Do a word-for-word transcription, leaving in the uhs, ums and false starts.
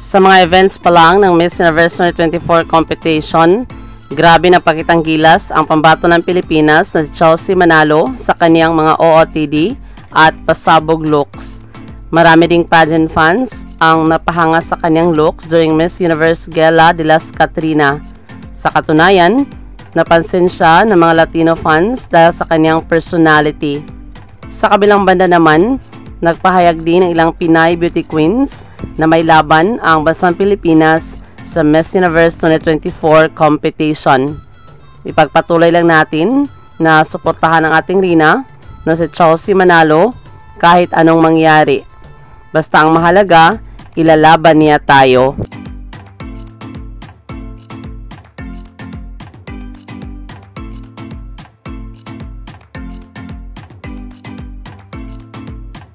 Sa mga events pa lang ng Miss Universe twenty twenty-four competition, grabe na pakitang gilas ang pambato ng Pilipinas na si Chelsea Manalo sa kaniyang mga O O T D at pasabog looks. Marami ding pageant fans ang napahanga sa kaniyang looks during Miss Universe Gala de las Catrinas. Sa katunayan, napansin siya ng mga Latino fans dahil sa kaniyang personality. Sa kabilang banda naman, nagpahayag din ng ilang Pinay beauty queens na may laban ang bansang Pilipinas sa Miss Universe twenty twenty-four competition. Ipagpatuloy lang natin na suportahan ang ating Rina na si Chelsea Manalo kahit anong mangyari. Basta ang mahalaga, ilalaban niya tayo.